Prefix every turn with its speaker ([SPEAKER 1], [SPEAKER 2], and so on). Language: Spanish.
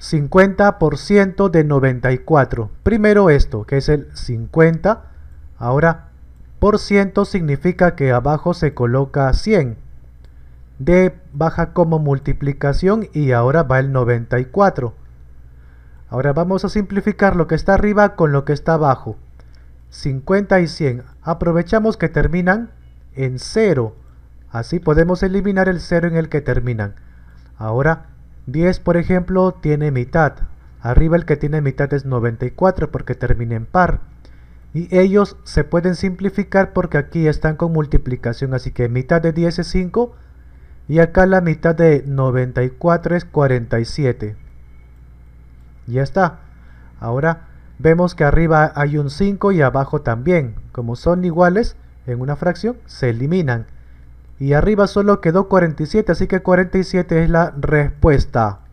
[SPEAKER 1] 50% de 94. Primero esto, que es el 50. Ahora, por ciento significa que abajo se coloca 100. D baja como multiplicación y ahora va el 94. Ahora vamos a simplificar lo que está arriba con lo que está abajo. 50 y 100. Aprovechamos que terminan en 0. Así podemos eliminar el 0 en el que terminan. Ahora, 10 por ejemplo tiene mitad. Arriba el que tiene mitad es 94 porque termina en par. Y ellos se pueden simplificar porque aquí están con multiplicación. Así que mitad de 10 es 5. Y acá la mitad de 94 es 47. Ya está. Ahora vemos que arriba hay un 5 y abajo también. Como son iguales en una fracción, se eliminan. Y arriba solo quedó 47, así que 47 es la respuesta.